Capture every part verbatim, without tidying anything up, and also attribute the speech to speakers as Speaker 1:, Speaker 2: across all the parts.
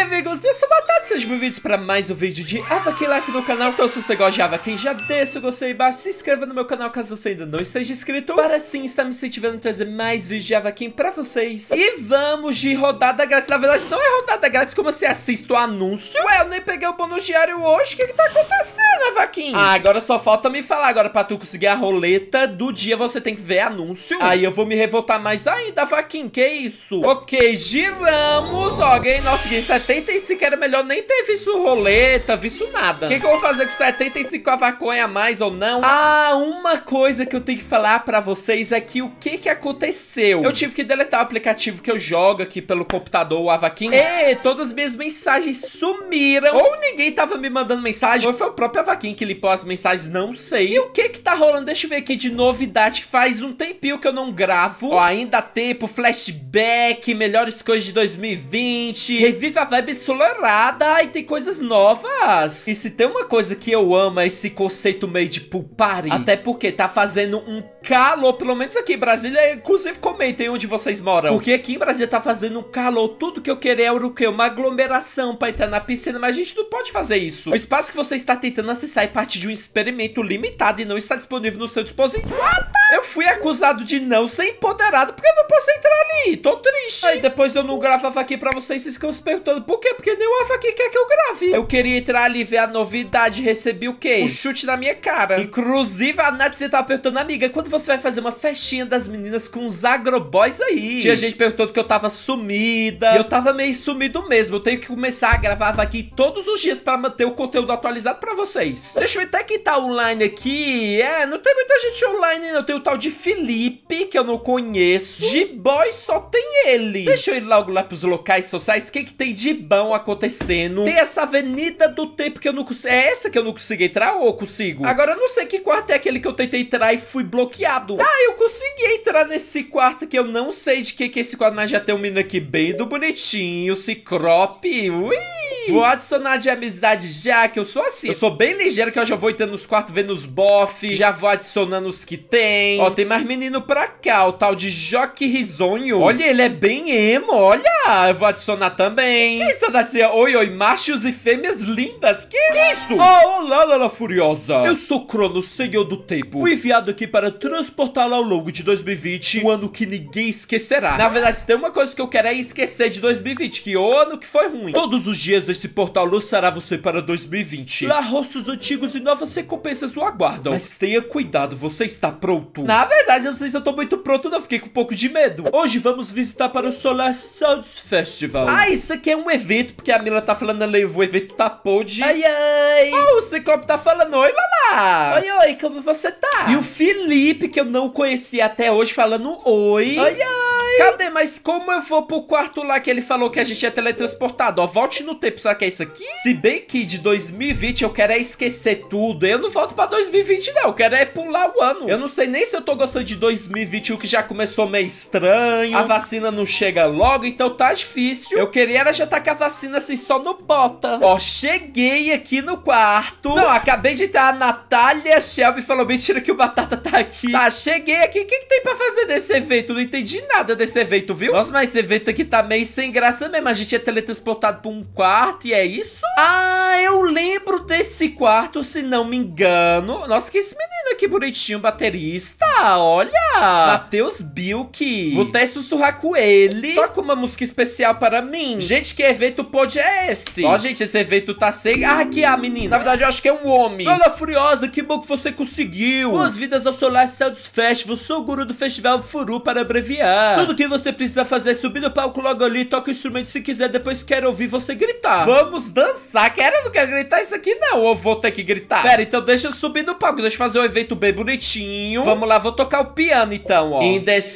Speaker 1: amigos, eu sou Batata, sejam bem-vindos para mais um vídeo de Avakin Life no canal. Então se você gosta de Avakin, já deixa o gostei aí embaixo, se inscreva no meu canal caso você ainda não esteja inscrito, para assim estar me incentivando a trazer mais vídeos de Avakin pra vocês. E vamos de rodada grátis. Na verdade não é rodada grátis, como você assiste o anúncio. Ué, eu nem peguei o bônus diário hoje, o que que tá acontecendo, Avakin? Ah, agora só falta me falar, agora pra tu conseguir a roleta do dia você tem que ver anúncio. Aí eu vou me revoltar mais ainda, Avakin, que isso? Ok, giramos, ó, ganhei, nossa, ganhei setenta e cinco, era melhor nem ter visto roleta, visto nada. O que que eu vou fazer com setenta e cinco avaconha a mais ou não? Ah, uma coisa que eu tenho que falar pra vocês é que o que que aconteceu? Eu tive que deletar o aplicativo que eu jogo aqui pelo computador, o Avakin. E todas as minhas mensagens sumiram. Ou ninguém tava me mandando mensagem, ou foi o próprio Avakin que limpou as mensagens, não sei. E o que que tá rolando? Deixa eu ver aqui de novidade, faz um tempinho que eu não gravo. Ó, ainda tempo, flashback, melhores coisas de dois mil e vinte, revive a vibe ensolarada e tem coisas novas. E se tem uma coisa que eu amo é esse conceito meio de pool party. Até porque tá fazendo um calor, pelo menos aqui em Brasília. Inclusive comentem onde vocês moram, porque aqui em Brasília tá fazendo um calor. Tudo que eu queria era o quê? Uma aglomeração pra entrar na piscina, mas a gente não pode fazer isso. O espaço que você está tentando acessar é parte de um experimento limitado e não está disponível no seu dispositivo. Ah, tá. Eu fui acusado de não ser empoderado porque eu não posso entrar ali. Tô triste. Aí depois eu não gravava aqui pra vocês, vocês ficam se perguntando por quê? Porque nem o Avakin quer que eu grave. Eu queria entrar ali, ver a novidade, recebi o quê? Um chute na minha cara. Inclusive a Nath tava perguntando, amiga, quando você vai fazer uma festinha das meninas com os agroboys aí? Tinha gente perguntando que eu tava sumida. E eu tava meio sumido mesmo. Eu tenho que começar a gravar aqui todos os dias pra manter o conteúdo atualizado pra vocês. Deixa eu ver até quem tá online aqui. É, não tem muita gente online não. Tem o tal de Felipe, que eu não conheço. De boy só tem ele. Deixa eu ir logo lá pros locais sociais. O que que tem de bom acontecendo? Tem essa avenida do tempo que eu não consigo. É essa que eu não consigo entrar ou eu consigo? Agora eu não sei que quarto é aquele que eu tentei entrar e fui bloqueado. Ah, eu consegui entrar nesse quarto que eu não sei de que que é esse quarto, mas já tem um menino aqui bem do bonitinho, Ciclope. Ui! Vou adicionar de amizade já, que eu sou assim. Eu sou bem ligeiro, que eu já vou entrando nos quartos, vendo os bof. Já vou adicionando os que tem. Ó, tem mais menino pra cá, o tal de Joque Risonho. Olha, ele é bem emo, olha. Eu vou adicionar também. Que isso, Natia? Oi, oi, machos e fêmeas lindas. Que, que isso? Oh, olá, Lala Furiosa. Eu sou Cronos, senhor do tempo. Fui enviado aqui para transportá-la ao longo de dois mil e vinte, o ano que ninguém esquecerá. Na verdade, se tem uma coisa que eu quero é esquecer de dois mil e vinte, que o ano que foi ruim. Todos os dias esse portal lançará você para dois mil e vinte. Lá rostos antigos e novas recompensas o aguardam. Mas tenha cuidado, você está pronto? Na verdade, eu não sei se eu tô muito pronto, não. Fiquei com um pouco de medo. Hoje vamos visitar para o Solar Sounds Festival. Ah, isso aqui é um evento, porque a Mila tá falando ali, o evento tá pod. Ai, ai. Oh, o Ciclope tá falando, oi, Lala. Oi, oi, como você tá? E o Felipe, que eu não conhecia até hoje, falando oi. Oi, oi. Cadê? Mas como eu vou pro quarto lá que ele falou que a gente é teletransportado? Ó, volte no tempo, será que é isso aqui? Se bem que de dois mil e vinte eu quero é esquecer tudo. Eu não volto pra dois mil e vinte não, eu quero é pular o ano. Eu não sei nem se eu tô gostando de dois mil e vinte e um, que já começou meio estranho. A vacina não chega logo, então tá difícil. Eu queria era já tá com a vacina assim só no bota. Ó, cheguei aqui no quarto. Não, acabei de estar a Natália Shelby falou, mentira que o Batata tá aqui. Tá, cheguei aqui, o que que tem pra fazer desse evento? Não entendi nada desse evento, viu? Nossa, mas esse evento aqui tá meio sem graça mesmo. A gente é teletransportado pra um quarto e é isso? Ah, eu lembro desse quarto, se não me engano. Nossa, que esse menino aqui bonitinho, baterista. Olha, Matheus Bilk. Vou até sussurrar com ele. Toca uma música especial para mim. Gente, que evento pode é esse? Ó, gente, esse evento tá sem... Ah, aqui é a menina. Na verdade, eu acho que é um homem. Lala Furiosa, que bom que você conseguiu. Boas-vindas ao Solar Sounds Festival. Sou o guru do festival Furu para abreviar. Tudo que você precisa fazer é subir no palco logo ali, toca o instrumento se quiser, depois quero ouvir você gritar. Vamos dançar. Quero, eu não quero gritar isso aqui não, ou vou ter que gritar? Pera, então deixa eu subir no palco, deixa eu fazer um evento bem bonitinho. Vamos lá, vou tocar o piano então, ó. In the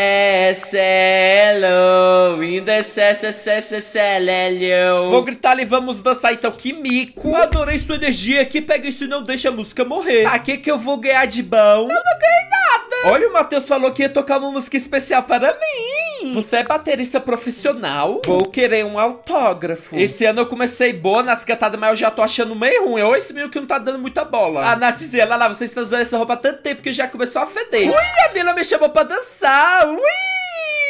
Speaker 1: cello, in the cello. Vou gritar ali, vamos dançar então, que mico. Adorei sua energia, que pega isso e não deixa a música morrer. Tá, que que eu vou ganhar de bom? Eu não ganhei nada. Olha, o Matheus falou que ia tocar uma música especial para mim. Você é baterista profissional? Vou querer um autógrafo. Esse ano eu comecei boa nas cantadas, mas eu já tô achando meio ruim. Ou esse menino que não tá dando muita bola. A Nath dizia, lá, lá, você está usando essa roupa há tanto tempo que já começou a feder. Ui, a Mila me chamou pra dançar. Ui!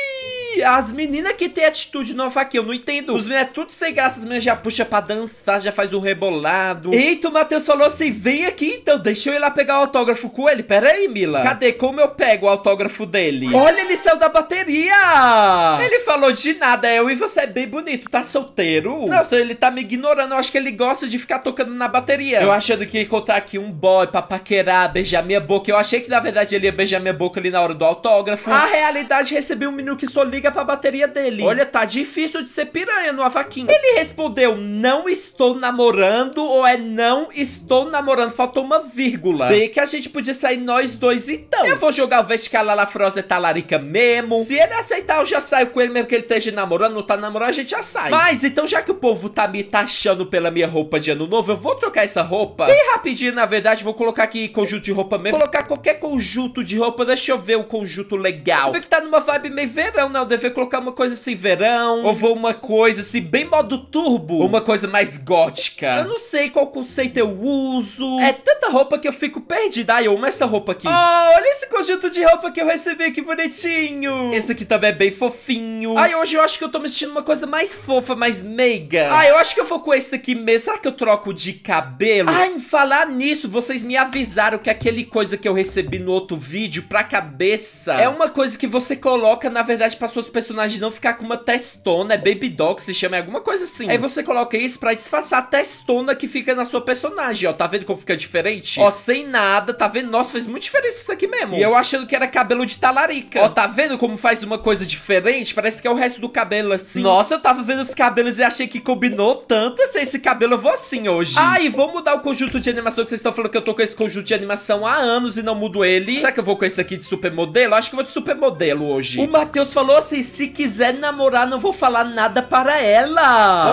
Speaker 1: Ih, as meninas que tem atitude nova aqui, eu não entendo. Os meninos é tudo sem graça, as meninas já puxa pra dançar, já faz um rebolado. Eita, o Matheus falou assim, vem aqui então, deixa eu ir lá pegar o autógrafo com ele. Pera aí, Mila. Cadê? Como eu pego o autógrafo dele? Olha, ele saiu da bateria. Ele falou de nada, eu e você é bem bonito, tá solteiro? Nossa, ele tá me ignorando, eu acho que ele gosta de ficar tocando na bateria. Eu achando que ia encontrar aqui um boy pra paquerar, beijar minha boca. Eu achei que na verdade ele ia beijar minha boca ali na hora do autógrafo. A realidade, recebi um menino que só liga pra bateria dele. Olha, tá difícil de ser piranha no avaquinho. Ele respondeu, não estou namorando, ou é não estou namorando, faltou uma vírgula. Bem que a gente podia sair nós dois então. Eu vou jogar o Vesticalala-Frosa talarica mesmo. Se ele aceitar, eu já saio com ele mesmo que ele esteja namorando. Não tá namorando, a gente já sai. Mas então, já que o povo tá me taxando pela minha roupa de ano novo, eu vou trocar essa roupa bem rapidinho, na verdade. Vou colocar aqui conjunto de roupa mesmo. Colocar qualquer conjunto de roupa. Deixa eu ver um conjunto legal. Você vê que tá numa vibe meio verão, né? Eu deveria colocar uma coisa assim, verão. Ou vou uma coisa assim, bem modo turbo. Ou uma coisa mais gótica. Eu não sei qual conceito eu uso. É tanta roupa que eu fico perdida. Ai, eu amo essa roupa aqui. Oh, olha esse conjunto de roupa que eu recebi, que bonitinho. Esse aqui também é bem fofinho. Ai, hoje eu acho que eu tô me sentindo uma coisa mais fofa, mais meiga. Ai, eu acho que eu vou com esse aqui mesmo. Será que eu troco de cabelo? Ai, em falar nisso, vocês me avisaram que aquele coisa que eu recebi no outro vídeo pra cabeça é uma coisa que você coloca, na verdade, pra seus personagens não ficar com uma testona. É Baby Doll que se chama, é alguma coisa assim. Aí você coloca isso pra disfarçar a testona que fica na sua personagem, ó. Tá vendo como fica diferente? Ó, sem nada, tá vendo? Nossa, faz muita diferença isso aqui mesmo. E eu achando que era cabelo de talarica. Ó, tá vendo como faz uma coisa diferente? Parece que é o resto do cabelo assim. Nossa, eu tava vendo os cabelos e achei que combinou tanto assim. Esse cabelo eu vou assim hoje. Ah, e vou mudar o conjunto de animação, que vocês estão falando que eu tô com esse conjunto de animação há anos e não mudo ele. Será que eu vou com esse aqui de supermodelo? Acho que eu vou de supermodelo hoje. O Matheus falou assim, se quiser namorar, não vou falar nada para ela.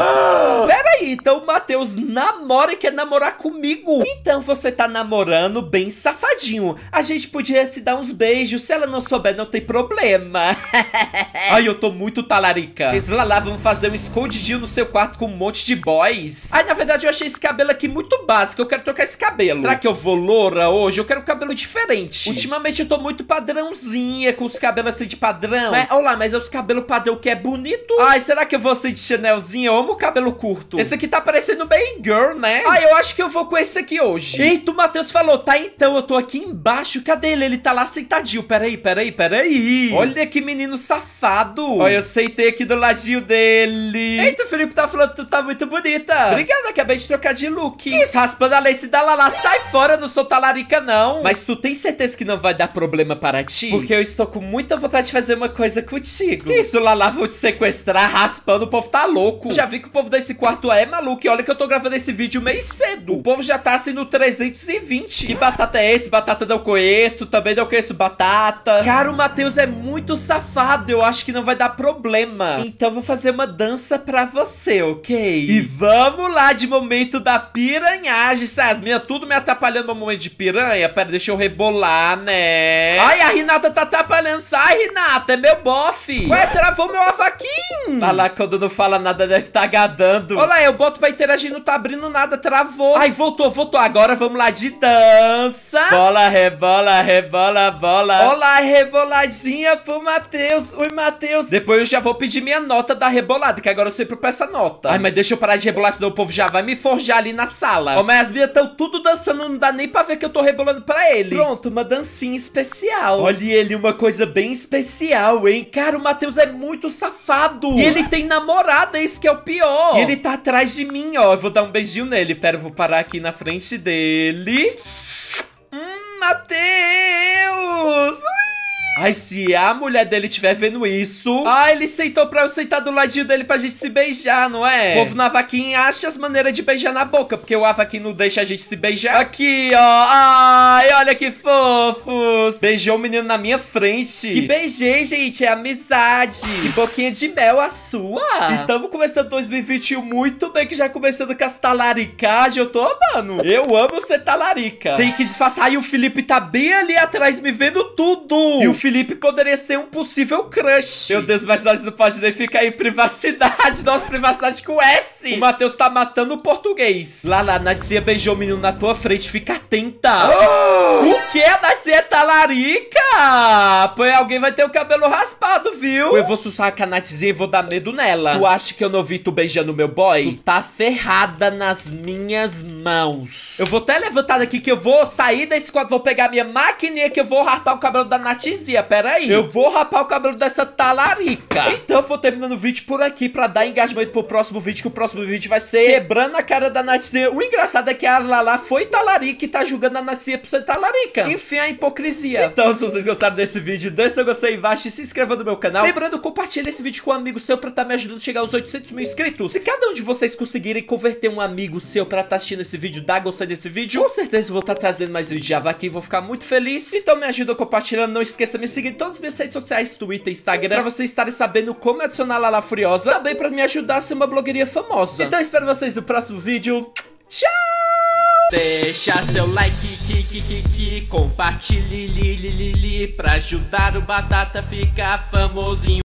Speaker 1: Ah! Pera aí, então o Matheus namora e quer namorar comigo. Então você tá namorando bem safadinho. A gente podia se dar uns beijos. Se ela não souber, não tem problema. Ai, eu tô muito talarica. Eles lá, lá, vamos fazer um escondidinho no seu quarto com um monte de boys. Ai, na verdade, eu achei esse cabelo aqui muito básico. Eu quero trocar esse cabelo. Será que eu vou loura hoje? Eu quero um cabelo diferente. Ultimamente eu tô muito padrãozinha, com os cabelos assim de padrão. Mas, olha lá, mas é os cabelos padrão que é bonito. Ai, será que eu vou ser de Chanelzinha? Eu amo o cabelo curto. Esse aqui tá parecendo bem girl, né? Ai, eu acho que eu vou com esse aqui hoje. Eita, o Matheus falou, tá então, eu tô aqui embaixo. Cadê ele? Ele tá lá sentadinho. Peraí, peraí, peraí. Olha que menino safado. Olha, eu sentei aqui do ladinho dele. Eita, o Felipe tá falando que tu tá muito bonita. Obrigada, acabei de trocar de look. Que isso, raspando a lace da Lala. Sai fora, eu não sou talarica, não. Mas tu tem certeza que não vai dar problema para ti? Porque eu estou com muita vontade de fazer uma coisa contigo. Que isso, Lala, vou te sequestrar raspando, o povo tá louco. Já vi que o povo desse quarto é maluco. E olha que eu tô gravando esse vídeo meio cedo. O povo já tá assim no trezentos e vinte. Que batata é esse? Batata não conheço, também não conheço batata. Cara, o Matheus é muito safado. Eu acho que não vai dar problema. Então vou fazer uma dança pra você, ok? E vamos lá de momento da piranhagem. Sai, as minhas tudo me atrapalhando no momento de piranha. Pera, deixa eu rebolar, né? Ai, a Renata tá atrapalhando. Sai, Renata, é meu bofe. Ué, travou meu avaquinho. Lá, lá, quando não fala nada deve estar tá gadando. Olha lá, eu boto pra interagir, não tá abrindo nada, travou. Ai, voltou, voltou. Agora vamos lá de dança. Bola, rebola, rebola, bola. Olá, reboladinha pro Matheus. Oi, Matheus. Depois eu já vou pedir minha nota da rebolada, que agora eu sempre peço essa nota. Ai, mas deixa eu parar de rebolar, senão o povo já vai me forjar ali na sala. Ó, mas as minhas estão tudo dançando, não dá nem pra ver que eu tô rebolando pra ele. Pronto, uma dancinha especial. Olha ele, uma coisa bem especial, hein? Cara, o Matheus é muito safado. E ele tem namorada, isso que é o pior. E ele tá atrás de mim, ó. Eu vou dar um beijinho nele. Pera, eu vou parar aqui na frente dele. Hum, Matheus! Ai, se a mulher dele estiver vendo isso... Ah, ele sentou pra eu sentar do ladinho dele pra gente se beijar, não é? O povo no avaquinho acha as maneiras de beijar na boca, porque o avaquinho não deixa a gente se beijar. Aqui, ó. Ai, olha que fofos. Beijou o menino na minha frente. Que beijei, gente. É amizade. Que boquinha de mel a sua. E tamo começando dois mil e vinte e um muito bem, que já começando com as talaricagens. Eu tô amando. Eu amo ser talarica. Tem que disfarçar. E o Felipe tá bem ali atrás me vendo tudo. E o Felipe Felipe poderia ser um possível crush. Meu Deus, mas nós não podemos nem ficar em privacidade. Nossa, privacidade com S. O Matheus tá matando o português. Lá, lá, a Natzia beijou o menino na tua frente. Fica atenta. Oh! O que? A Natzia é talarica? Pô, alguém vai ter o cabelo raspado, viu? Eu vou sussurrar com a Natzia e vou dar medo nela. Tu acha que eu não vi tu beijando meu boy? Tu tá ferrada nas minhas mãos. Eu vou até levantar daqui que eu vou sair desse quadro. Vou pegar minha maquininha que eu vou rapar o cabelo da Natzia. Pera aí. Eu vou rapar o cabelo dessa talarica. Então, eu vou terminando o vídeo por aqui pra dar engajamento pro próximo vídeo. Que o próximo vídeo vai ser quebrando a cara da Natzia. O engraçado é que a Lala foi talarica e tá julgando a Natzia por ser talarica. Enfim, a hipocrisia. Então, se vocês gostaram desse vídeo, deixa seu gostei aí embaixo e se inscreva no meu canal. Lembrando, compartilha esse vídeo com um amigo seu pra tá me ajudando a chegar aos oitocentos mil inscritos. Se cada um de vocês conseguirem converter um amigo seu pra tá assistindo esse vídeo, dar gostei desse vídeo, com certeza eu vou estar tá trazendo mais vídeos de Java aqui. Vou ficar muito feliz. Então me ajuda compartilhando. Não esqueça de me seguir em todas as minhas redes sociais, Twitter, Instagram, pra vocês estarem sabendo como adicionar a Lala Furiosa. Também pra me ajudar a ser uma blogueirinha famosa. Então espero vocês no próximo vídeo. Tchau! Deixa seu like, ki, ki, ki, ki, compartilhe, li, li, li, li, pra ajudar o Batata a ficar famosinho.